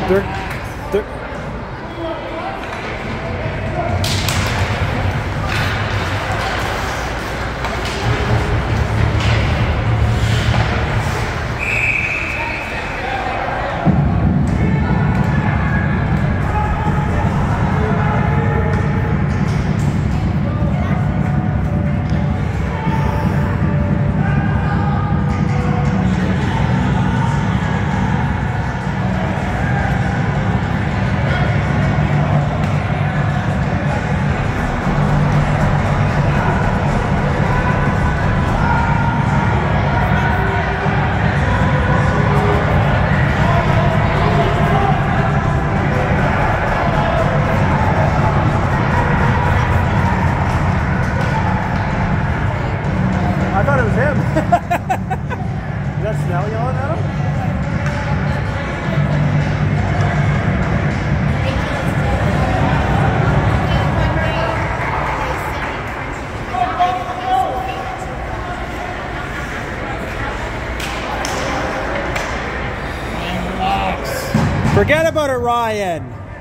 Forget about it, Ryan.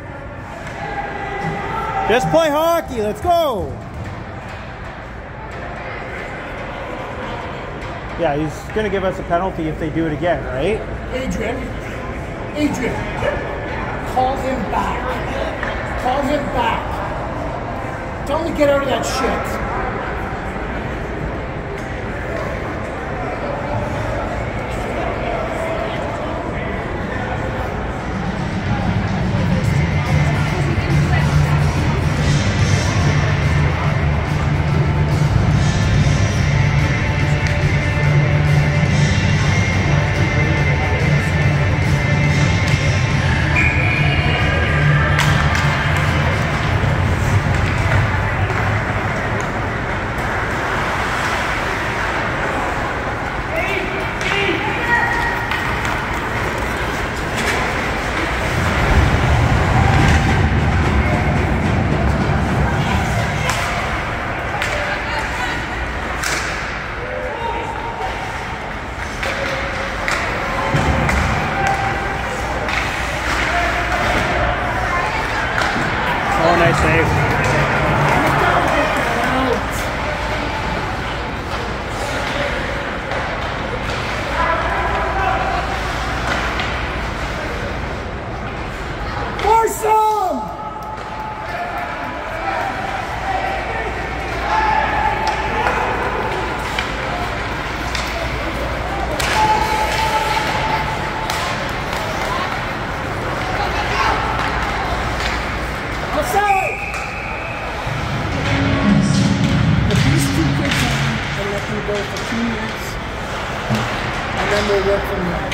Just play hockey. Let's go. Yeah, he's going to give us a penalty if they do it again, right? Adrian, call him back. Call him back. Tell him to get out of that shit. Nice save. For some! Go for 2 minutes, and then we'll work from there.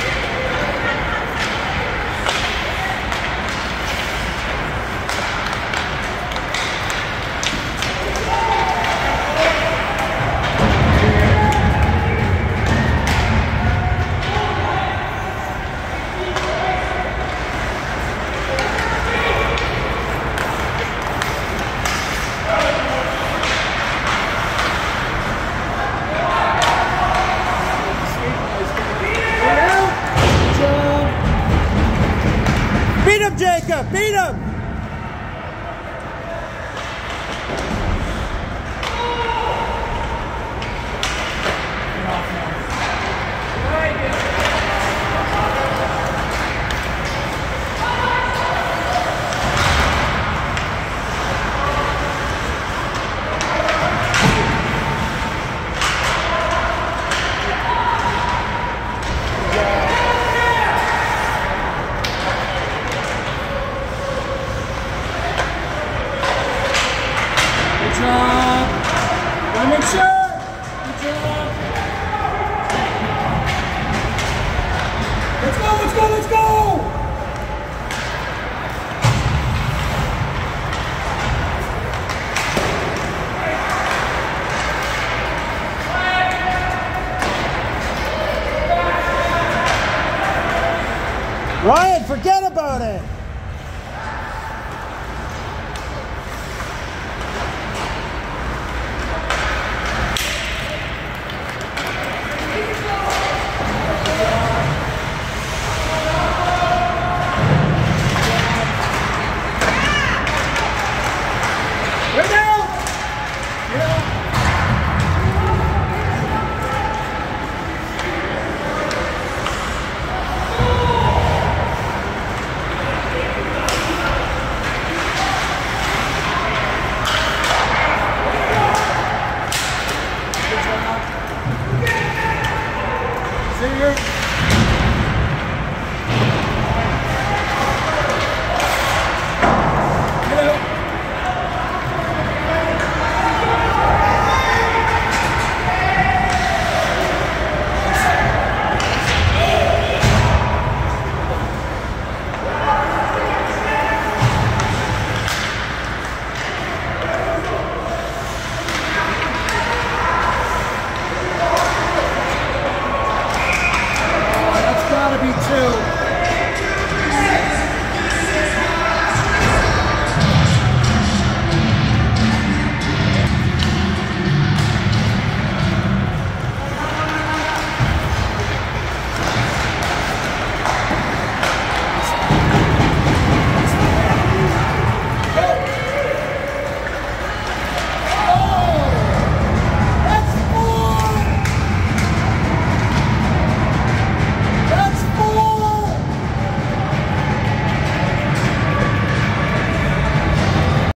Jacob, beat him! Make sure! Good job! Let's go, let's go, let's go! Ryan, forget about it! Zinger. Gotta be two.